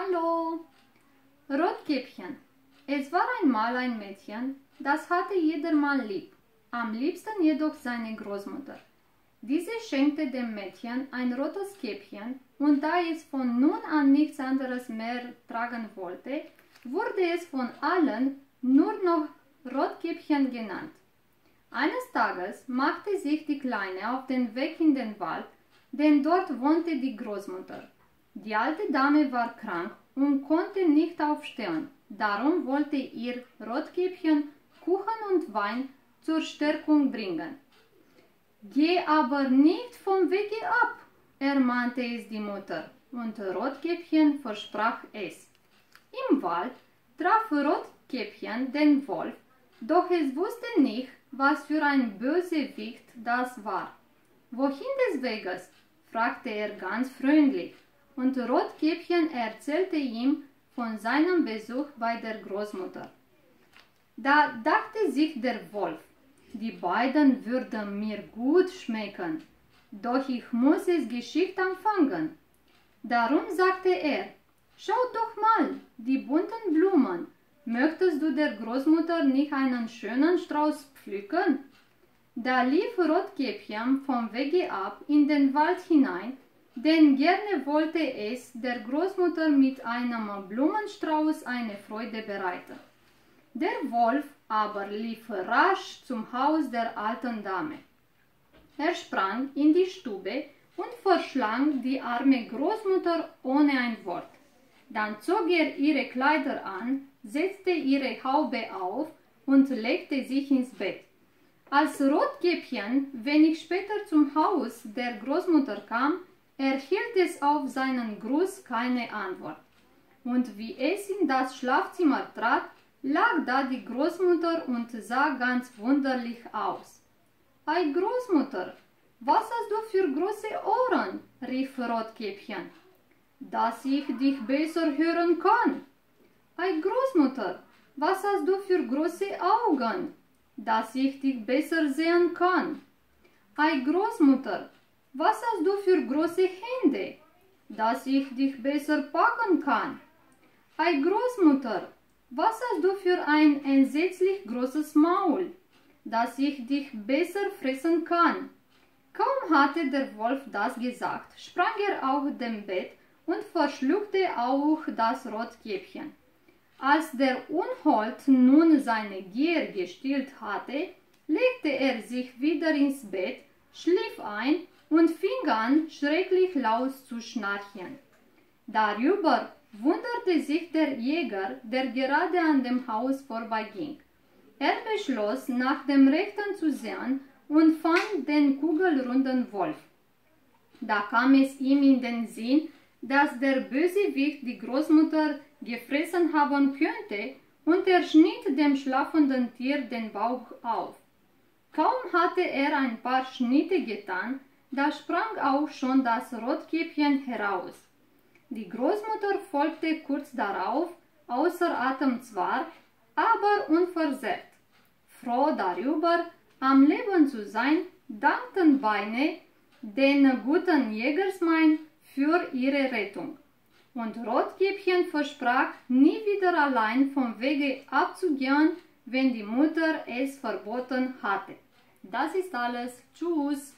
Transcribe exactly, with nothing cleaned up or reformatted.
Hallo! Rotkäppchen. Es war einmal ein Mädchen, das hatte jedermann lieb, am liebsten jedoch seine Großmutter. Diese schenkte dem Mädchen ein rotes Käppchen, und da es von nun an nichts anderes mehr tragen wollte, wurde es von allen nur noch Rotkäppchen genannt. Eines Tages machte sich die Kleine auf den Weg in den Wald, denn dort wohnte die Großmutter. Die alte Dame war krank und konnte nicht aufstehen, darum wollte ihr Rotkäppchen Kuchen und Wein zur Stärkung bringen. »Geh aber nicht vom Wege ab«, ermahnte es die Mutter, und Rotkäppchen versprach es. Im Wald traf Rotkäppchen den Wolf, doch es wusste nicht, was für ein Bösewicht das war. »Wohin des Weges?« fragte er ganz freundlich, und Rotkäppchen erzählte ihm von seinem Besuch bei der Großmutter. Da dachte sich der Wolf, die beiden würden mir gut schmecken, doch ich muss es geschickt anfangen. Darum sagte er, schau doch mal, die bunten Blumen, möchtest du der Großmutter nicht einen schönen Strauß pflücken? Da lief Rotkäppchen vom Wege ab in den Wald hinein, denn gerne wollte es der Großmutter mit einem Blumenstrauß eine Freude bereiten. Der Wolf aber lief rasch zum Haus der alten Dame. Er sprang in die Stube und verschlang die arme Großmutter ohne ein Wort. Dann zog er ihre Kleider an, setzte ihre Haube auf und legte sich ins Bett. Als Rotkäppchen wenig später zum Haus der Großmutter kam, erhielt es auf seinen Gruß keine Antwort. Und wie es in das Schlafzimmer trat, lag da die Großmutter und sah ganz wunderlich aus. »Ei Großmutter, was hast du für große Ohren?« rief Rotkäppchen. »Dass ich dich besser hören kann.« »Ei Großmutter, was hast du für große Augen?« »Dass ich dich besser sehen kann.« »Ei Großmutter, was hast du für große Hände?« »Dass ich dich besser packen kann.« »Ei Großmutter, was hast du für ein entsetzlich großes Maul, dass ich dich besser fressen kann?« Kaum hatte der Wolf das gesagt, sprang er aus dem Bett und verschluckte auch das Rotkäppchen. Als der Unhold nun seine Gier gestillt hatte, legte er sich wieder ins Bett, schlief ein und fing an, schrecklich laut zu schnarchen. Darüber wunderte sich der Jäger, der gerade an dem Haus vorbeiging. Er beschloss, nach dem Rechten zu sehen und fand den kugelrunden Wolf. Da kam es ihm in den Sinn, dass der Bösewicht die Großmutter gefressen haben könnte, und er schnitt dem schlafenden Tier den Bauch auf. Kaum hatte er ein paar Schnitte getan, da sprang auch schon das Rotkäppchen heraus. Die Großmutter folgte kurz darauf, außer Atem zwar, aber unversehrt. Froh darüber, am Leben zu sein, dankten beide den guten Jägersmann für ihre Rettung. Und Rotkäppchen versprach, nie wieder allein vom Wege abzugehen, wenn die Mutter es verboten hatte. Das ist alles. Tschüss!